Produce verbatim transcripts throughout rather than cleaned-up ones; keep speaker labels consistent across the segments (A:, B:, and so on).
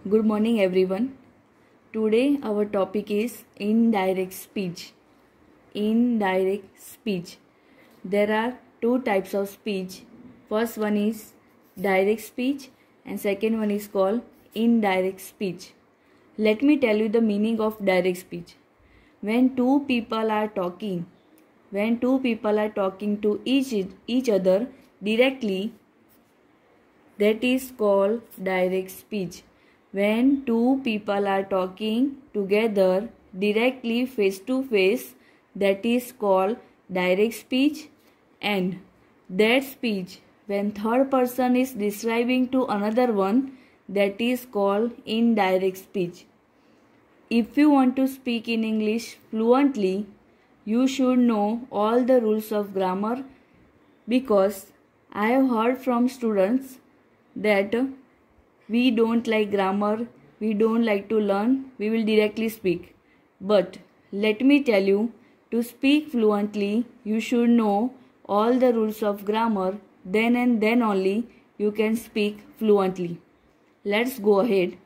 A: Good morning everyone. Today our topic is indirect speech. Indirect speech. There are two types of speech. First one is direct speech and second one is called indirect speech. Let me tell you the meaning of direct speech. When two people are talking, when two people are talking to each, each other directly, that is called direct speech. When two people are talking together directly face to face, that is called direct speech. And that speech, when third person is describing to another one, that is called indirect speech. If you want to speak in English fluently, you should know all the rules of grammar, because I have heard from students that we don't like grammar, we don't like to learn, we will directly speak. But let me tell you, to speak fluently, you should know all the rules of grammar, then and then only you can speak fluently. Let's go ahead.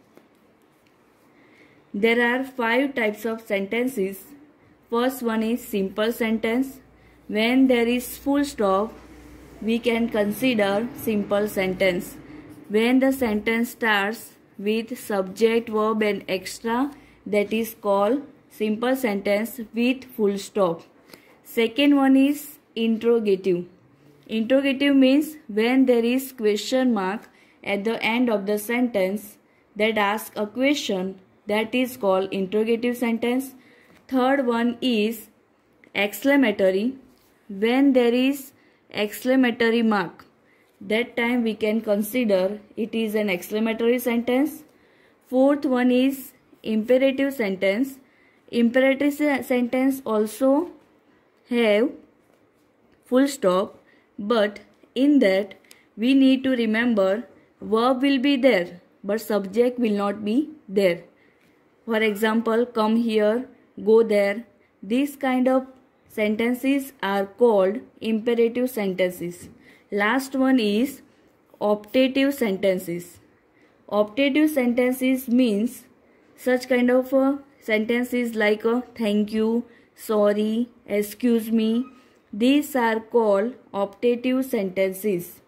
A: There are five types of sentences. First one is simple sentence. When there is full stop, we can consider simple sentence. When the sentence starts with subject, verb and extra, that is called simple sentence with full stop. Second one is interrogative. Interrogative means when there is question mark at the end of the sentence that asks a question, that is called interrogative sentence. Third one is exclamatory. When there is exclamatory mark, that time we can consider it is an exclamatory sentence. Fourth one is imperative sentence. Imperative sentence also have full stop, but in that we need to remember verb will be there but subject will not be there. For example, come here, go there. These kind of sentences are called imperative sentences. Last one is optative sentences. Optative sentences means such kind of uh, sentences like uh, thank you, sorry, excuse me. These are called optative sentences.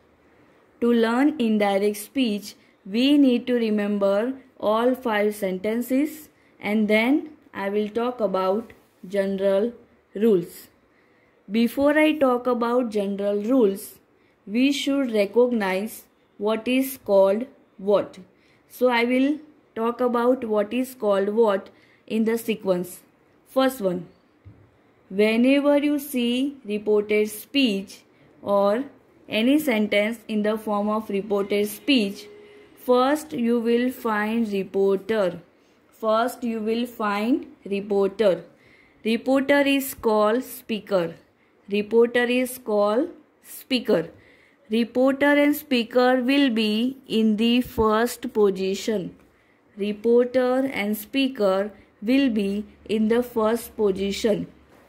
A: To learn indirect speech, we need to remember all five sentences, and then I will talk about general rules. Before I talk about general rules, we should recognize what is called what. So I will talk about what is called what in the sequence. First one, whenever you see reported speech or any sentence in the form of reported speech, first you will find reporter. First you will find reporter. Reporter is called speaker. Reporter is called speaker. Reporter and speaker will be in the first position. Reporter and speaker will be in the first position.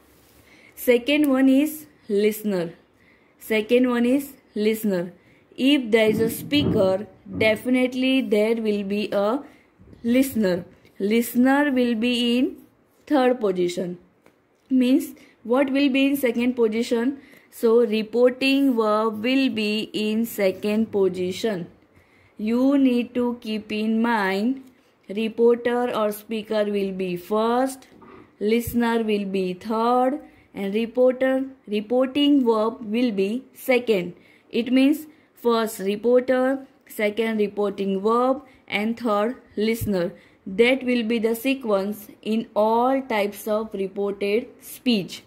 A: Second one is listener. Second one is listener. If there is a speaker, definitely there will be a listener. Listener will be in third position. Means what will be in second position? So reporting verb will be in second position. You need to keep in mind, reporter or speaker will be first, listener will be third, and reporter reporting verb will be second. It means first reporter, second reporting verb, and third listener. That will be the sequence in all types of reported speech.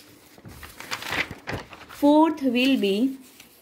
A: Fourth will be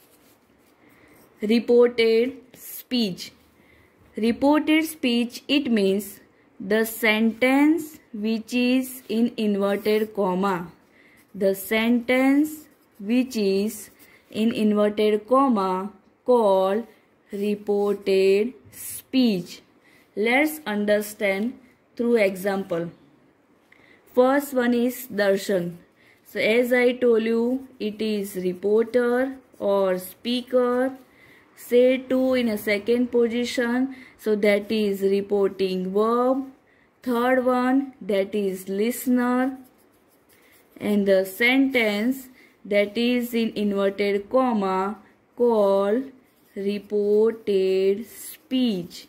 A: reported speech. Reported speech, it means the sentence which is in inverted comma. The sentence which is in inverted comma called reported speech. Let's understand through example. First one is Darshan. So as I told you, it is reporter or speaker. say to in a second position, so that is reporting verb. Third one, that is listener. And the sentence that is in inverted comma called reported speech.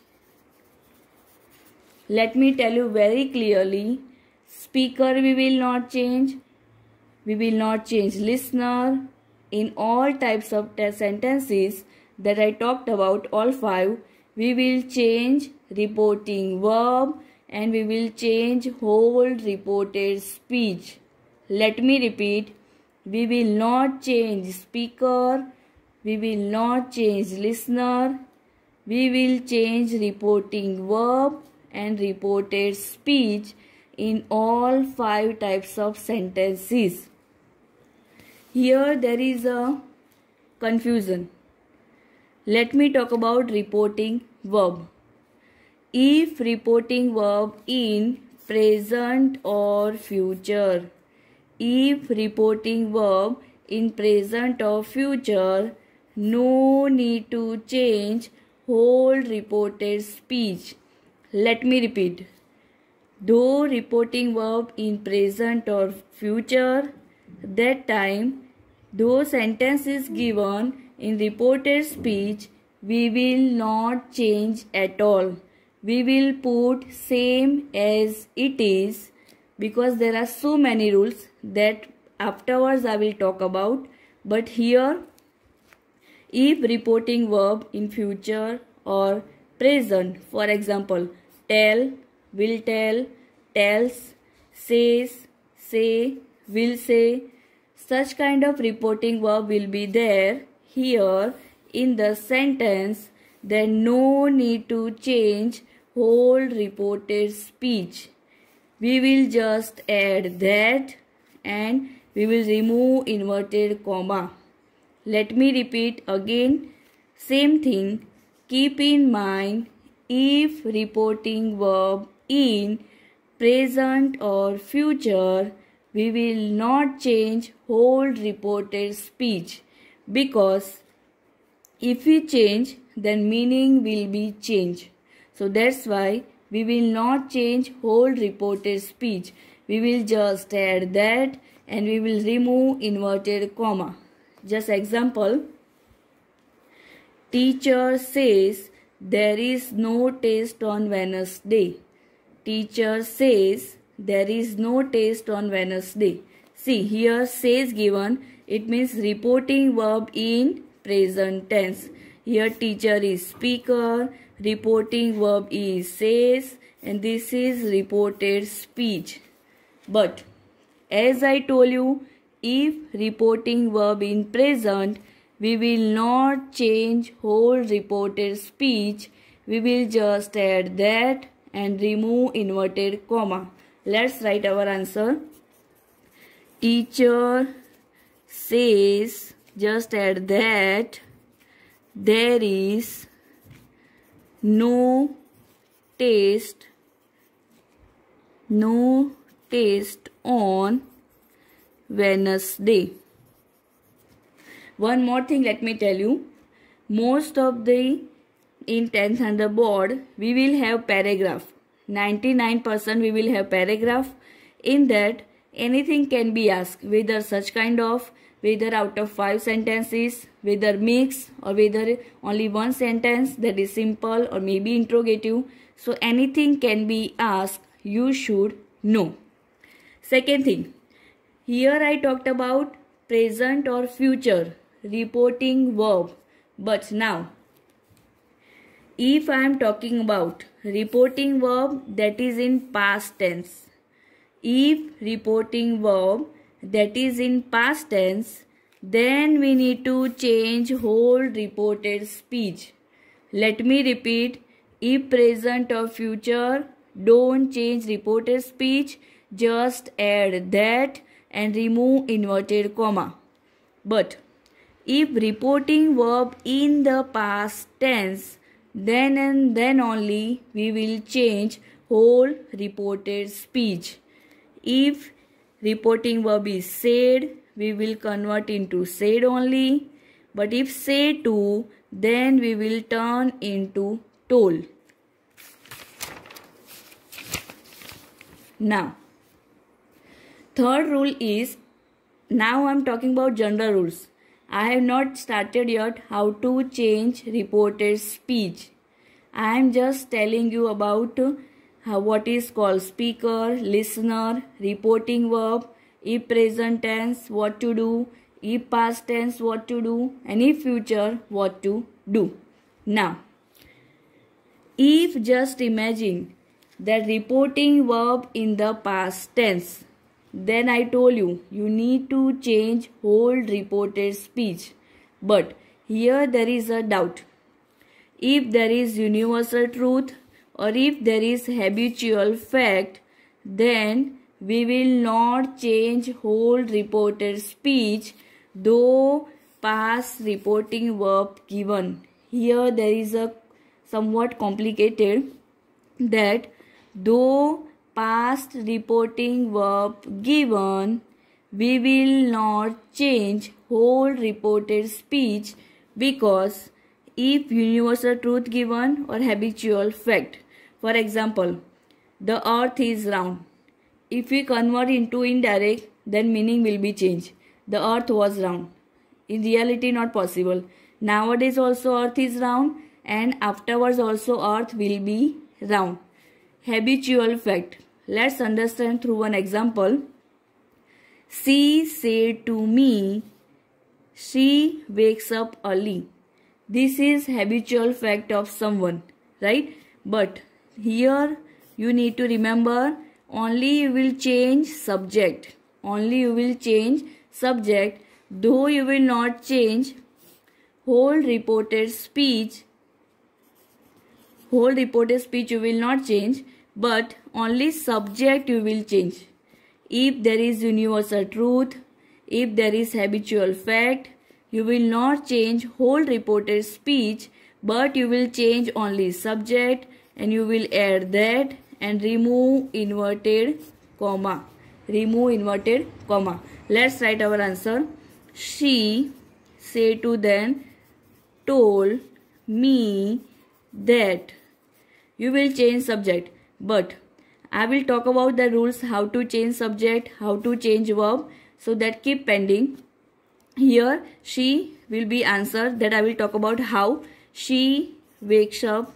A: Let me tell you very clearly, speaker we will not change, we will not change listener. In all types of sentences that I talked about, all five, we will change reporting verb and we will change whole reported speech. Let me repeat, we will not change speaker, we will not change listener, we will change reporting verb and reported speech in all five types of sentences. Here there is a confusion. Let me talk about reporting verb. If reporting verb in present or future, if reporting verb in present or future, no need to change whole reported speech. Let me repeat. Though reporting verb in present or future, that time, though sentence is given in reported speech, we will not change at all. We will put same as it is, because there are so many rules that afterwards I will talk about. But here, if reporting verb in future or present, for example, tell, will tell, tells, says, say, will say, such kind of reporting verb will be there here in the sentence, then no need to change whole reported speech. We will just add that and we will remove inverted comma. Let me repeat again, same thing. Keep in mind, if reporting verb in present or future, we will not change whole reported speech, because if we change, then meaning will be changed. So that's why we will not change whole reported speech. We will just add that and we will remove inverted comma. Just example, teacher says there is no test on Wednesday. Teacher says there is no test on Wednesday. See, here says given, it means reporting verb in present tense. Here teacher is speaker, reporting verb is says, and this is reported speech. But as I told you, if reporting verb in present, we will not change whole reported speech. We will just add that and remove inverted comma. Let's write our answer. Teacher says, just add that, there is no test, no test on Wednesday. One more thing, let me tell you. Most of the in tenth standard board, we will have paragraph. ninety-nine percent we will have paragraph. In that, anything can be asked, whether such kind of, whether out of five sentences, whether mix or whether only one sentence that is simple or maybe interrogative. So anything can be asked, you should know. Second thing, here I talked about present or future reporting verb. But now, if I am talking about reporting verb that is in past tense, if reporting verb that is in past tense, then we need to change whole reported speech. Let me repeat, if present or future, don't change reported speech, just add that and remove inverted comma. But if reporting verb in the past tense, then and then only we will change whole reported speech. If reporting verb is said, we will convert into said only. But if say to, then we will turn into told. Now, third rule is, now I am talking about general rules. I have not started yet how to change reported speech. I am just telling you about how, what is called speaker, listener, reporting verb, if present tense, what to do, if past tense, what to do, and if future, what to do. Now, if just imagine that reporting verb in the past tense, then I told you, you need to change whole reported speech. But here there is a doubt. If there is universal truth or if there is habitual fact, then we will not change whole reported speech, though past reporting verb given. Here there is a somewhat complicated, that though past reporting verb given, we will not change whole reported speech, because if universal truth given or habitual fact. For example, the earth is round. If we convert into indirect, then meaning will be changed. The earth was round. In reality, not possible. Nowadays also earth is round, and afterwards also earth will be round. Habitual fact. Let's understand through one example. She said to me, she wakes up early. This is habitual fact of someone, right? But here you need to remember, only you will change subject. Only you will change subject, though you will not change whole reported speech. Whole reported speech you will not change, but only subject you will change. If there is universal truth, if there is habitual fact, you will not change whole reported speech, but you will change only subject, and you will add that and remove inverted comma. Remove inverted comma. Let's write our answer. She said to them, told me that. You will change subject, but I will talk about the rules, how to change subject, how to change verb, so that keep pending. Here she will be answer, that I will talk about how. She wakes up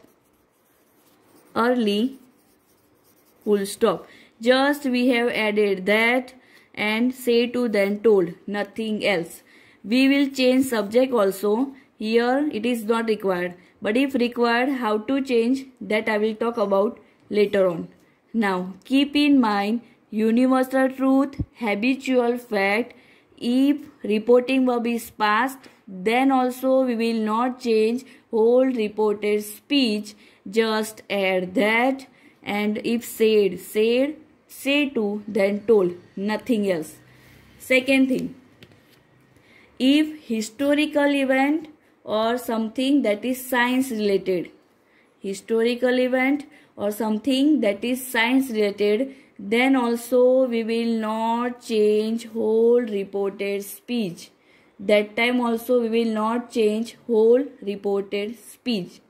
A: early, full stop. Just we have added that and say to then told, nothing else. We will change subject also. Here it is not required, but if required, how to change, that I will talk about later on. Now keep in mind, universal truth, habitual fact. If reporting verb is past, then also we will not change whole reported speech, just add that. And if said, said, say to, then told, nothing else. Second thing, if historical event or something that is science related, historical event or something that is science related, then also we will not change whole reported speech. That time also we will not change whole reported speech.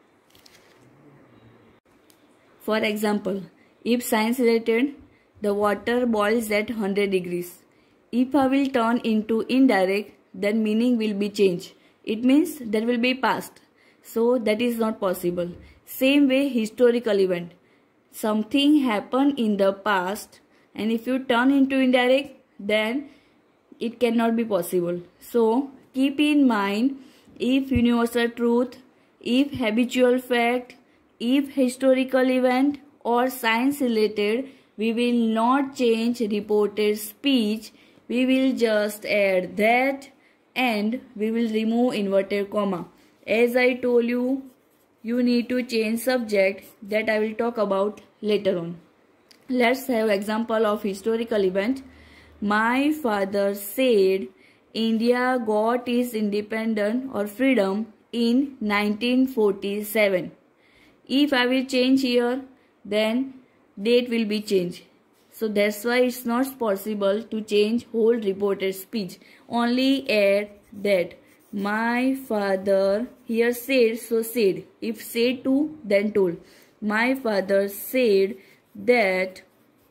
A: For example, if science related, the water boils at one hundred degrees. If I will turn into indirect, then meaning will be changed. It means that will be past. So that is not possible. Same way, historical event. Something happened in the past, and if you turn into indirect, then it cannot be possible. So keep in mind, if universal truth, if habitual fact, if historical event or science related, we will not change reported speech. We will just add that and we will remove inverted comma. As I told you, you need to change subject, that I will talk about later on. Let's have example of historical event. My father said India got its independence or freedom in nineteen forty-seven. If I will change here, then date will be changed. So that's why it's not possible to change whole reported speech. Only add that. My father, here said, so said. If said to, then told. My father said that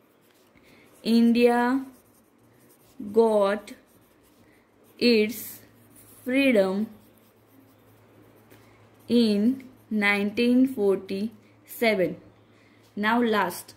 A: India got its freedom in nineteen forty-seven. Now last.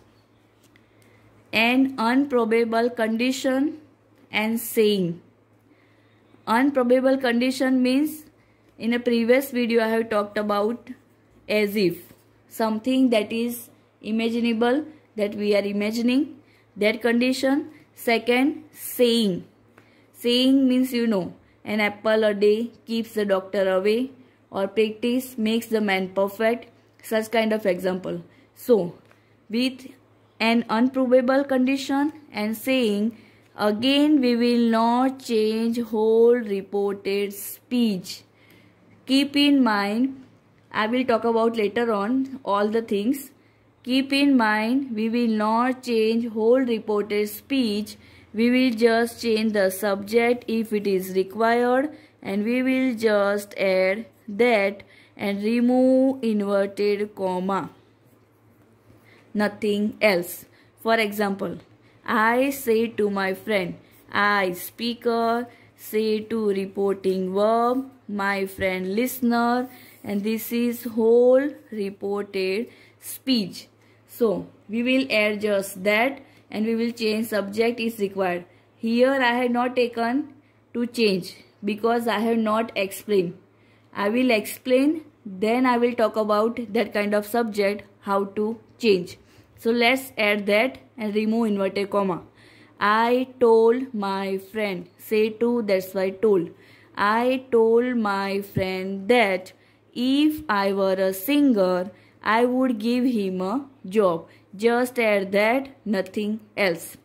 A: An improbable condition and saying. Improbable condition means, in a previous video I have talked about as if, something that is imaginable, that we are imagining, that condition. Second, saying. Saying means, you know, an apple a day keeps the doctor away, or practice makes the man perfect, such kind of example. So, with an improbable condition and saying, again we will not change whole reported speech. Keep in mind, I will talk about later on all the things. Keep in mind, we will not change whole reported speech. We will just change the subject if it is required, and we will just add that and remove inverted comma. Nothing else. For example, I say to my friend. I, speaker, say to reporting verb, my friend listener, and this is whole reported speech. So, we will add just that and we will change subject is required. Here I have not taken to change because I have not explained. I will explain, then I will talk about that kind of subject, how to change. So let's add that and remove inverted comma. I told my friend. Say to, that's why told. I told my friend that if I were a singer, I would give him a job. Just add that, nothing else.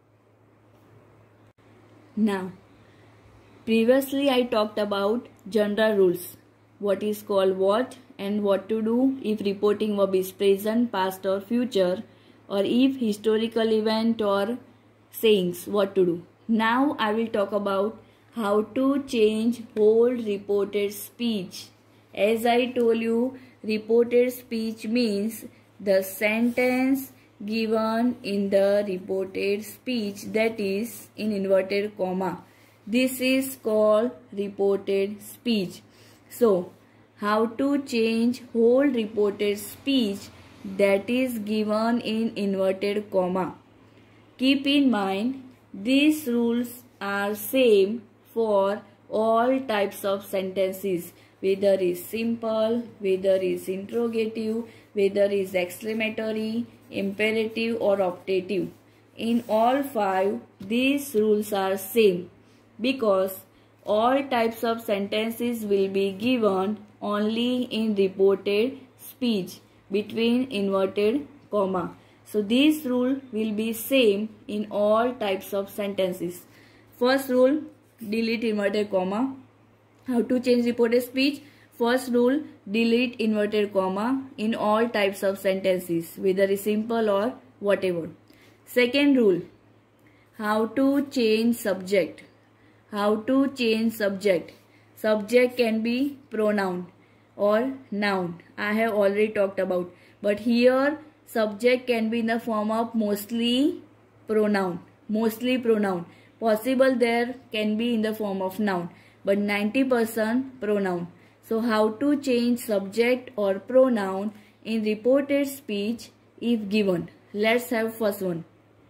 A: Now, previously I talked about general rules. What is called what and what to do if reporting verb is present, past or future, or if historical event or sayings, what to do. Now I will talk about how to change whole reported speech. As I told you, reported speech means the sentence given in the reported speech, that is in inverted comma. This is called reported speech. So, how to change whole reported speech that is given in inverted comma. Keep in mind, these rules are same for all types of sentences, whether is simple, whether is interrogative, whether is exclamatory, imperative or optative. In all five, these rules are same because all types of sentences will be given only in reported speech between inverted comma. So this rule will be same in all types of sentences. First rule, delete inverted comma. How to change reported speech? First rule, delete inverted comma in all types of sentences, whether it's simple or whatever. Second rule, how to change subject. How to change subject. Subject can be pronoun or noun. I have already talked about. But here, subject can be in the form of mostly pronoun. Mostly pronoun. Possible there can be in the form of noun, but ninety percent pronoun. So how to change subject or pronoun in reported speech if given? Let's have first one.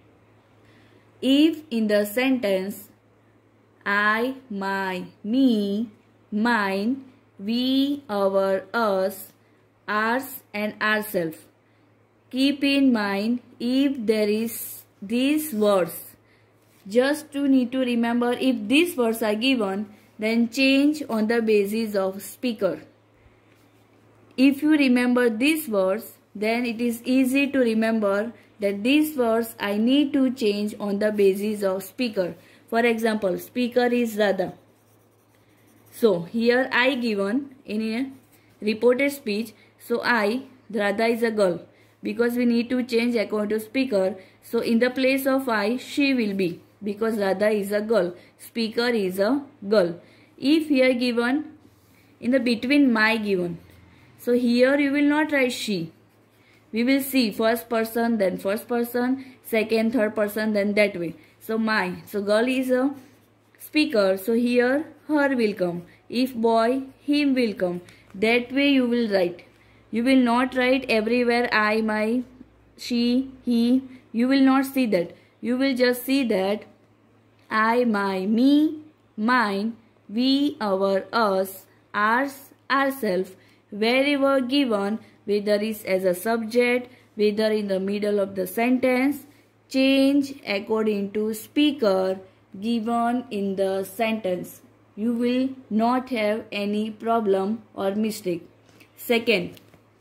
A: If in the sentence I, my, me, mine, we, our, us, ours and ourselves. Keep in mind, if there is these words, just to need to remember, if these words are given, then change on the basis of speaker. If you remember these words, then it is easy to remember that these words I need to change on the basis of speaker. For example, speaker is Radha. So here I given in a reported speech. So I, Radha is a girl. Because we need to change according to speaker. So in the place of I, she will be. Because Radha is a girl. Speaker is a girl. If here given in the between my given, so here you will not write she. We will see first person, then first person, second, third person, then that way. So my, so girl is a speaker, so here her will come. If boy, him will come. That way you will write. You will not write everywhere I, my, she, he. You will not see that. You will just see that I, my, me, mine, we, our, us, ours, ourself, wherever given, whether is as a subject, whether in the middle of the sentence, change according to speaker given in the sentence. You will not have any problem or mistake. Second,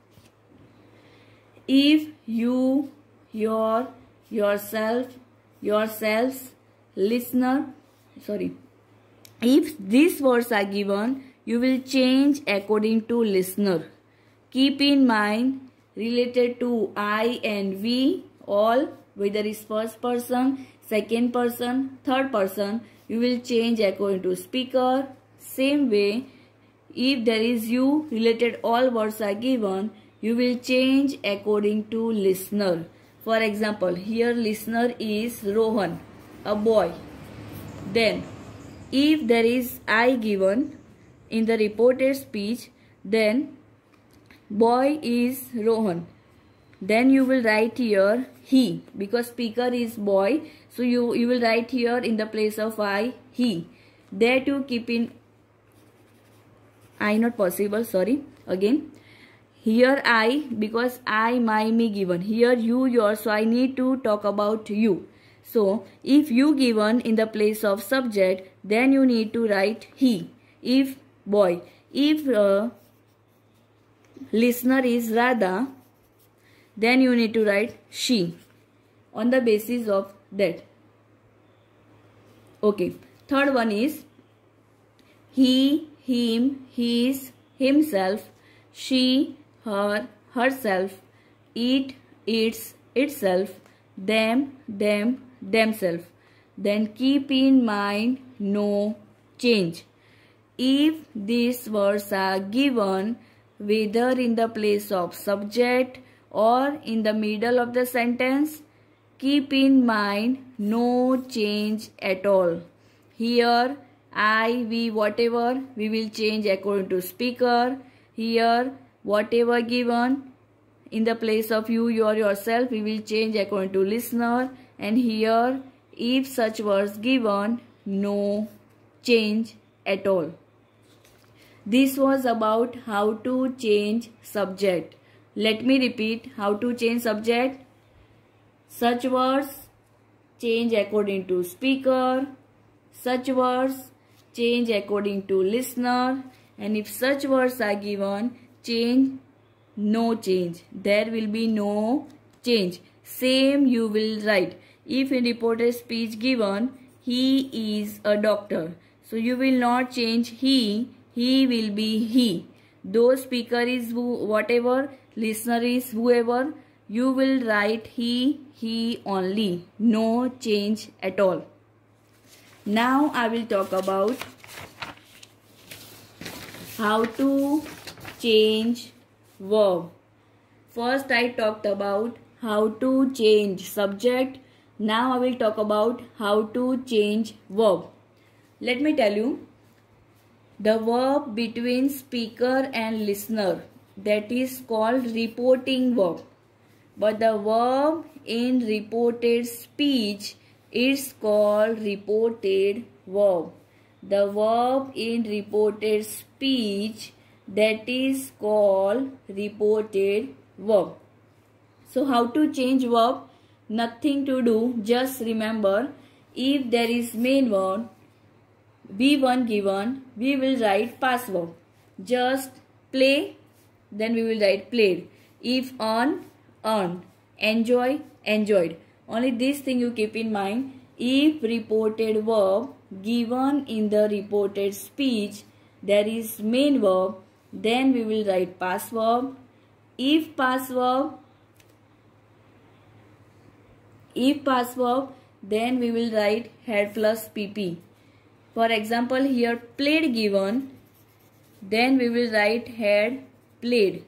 A: if you, your, yourself, yourselves, listener, sorry, if these words are given, you will change according to listener. Keep in mind, related to I and we, all, whether it's first person, second person, third person, you will change according to speaker. Same way, if there is you, related all words are given, you will change according to listener. For example, here listener is Rohan, a boy. Then, if there is I given in the reported speech, then boy is Rohan. Then you will write here he, because speaker is boy, so you, you will write here in the place of I, he. That you keep in I not possible, sorry, again. Here I, because I, my, me given. Here you, your, so I need to talk about you. So, if you given in the place of subject, then you need to write he. If boy, if uh, listener is Radha, then you need to write she on the basis of that. Okay. Third one is he, him, his, himself, she, her, herself, it, its, itself, them, them, themselves. Then keep in mind no change. If these words are given whether in the place of subject or in the middle of the sentence, keep in mind no change at all. Here I, we, whatever, we will change according to speaker. Here whatever given in the place of you, your, yourself, we will change according to listener. And here if such words given, no change at all. This was about how to change subject. Let me repeat how to change subject. Such words change according to speaker. Such words change according to listener. And if such words are given, change, no change. There will be no change. Same you will write. If in reported speech given, he is a doctor. So you will not change he. He will be he. Though speaker is who, whatever, listener is whoever, you will write he, he only. No change at all. Now I will talk about how to change verb. First I talked about how to change subject. Now I will talk about how to change verb. Let me tell you, the verb between speaker and listener, that is called reporting verb. But the verb in reported speech is called reported verb. The verb in reported speech, that is called reported verb. So how to change verb? Nothing to do. Just remember, if there is main verb, be one given, we will write past verb. Just play, then we will write played. If earn, earned. Enjoy, enjoyed. Only this thing you keep in mind. If reported verb given in the reported speech, there is main verb, then we will write past verb. If past verb, if past verb, then we will write had plus pp. For example, here played given, then we will write had played.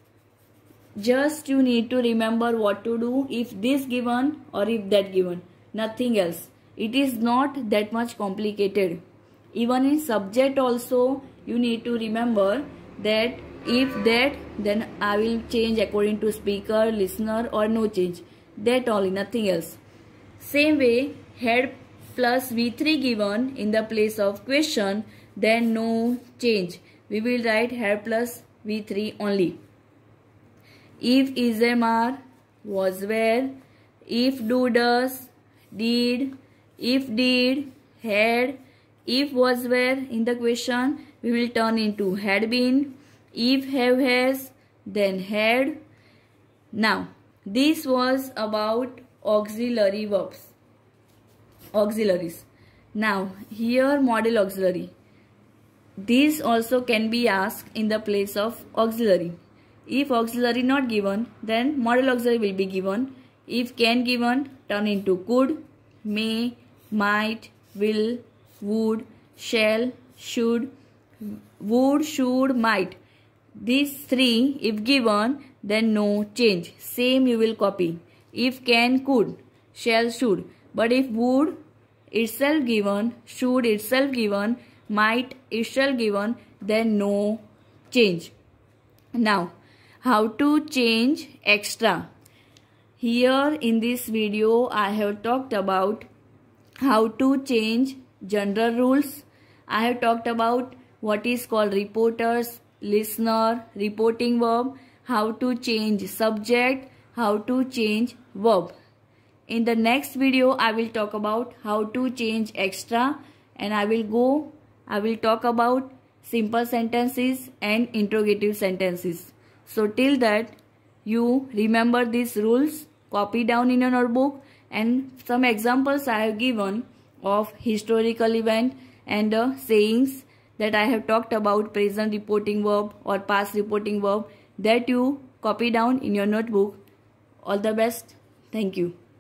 A: Just you need to remember what to do if this given or if that given, nothing else. It is not that much complicated. Even in subject also you need to remember that if that, then I will change according to speaker, listener, or no change. That only, nothing else. Same way, had plus V three given in the place of question, then no change. We will write had plus V three only. If, is, am, are, was, were, if, do, does, did, if, did, had, if, was, were in the question, we will turn into had been. If, have, has, then had. Now, this was about auxiliary verbs. Auxiliaries. Now, here model auxiliary. These also can be asked in the place of auxiliary. If auxiliary not given, then model auxiliary will be given. If can given, turn into could, may, might, will, would, shall, should, would, should, might. These three, if given, then no change. Same you will copy. If can, could, shall, should. But if would itself given, should itself given, might itself given, then no change. Now, how to change extra. Here in this video, I have talked about how to change general rules. I have talked about what is called reporters, listener, reporting verb, how to change subject, how to change verb. In the next video, I will talk about how to change extra, and I will go, I will talk about simple sentences and interrogative sentences. So till that, you remember these rules, copy down in your notebook, and some examples I have given of historical event and uh, sayings that I have talked about, present reporting verb or past reporting verb, that you copy down in your notebook. All the best. Thank you.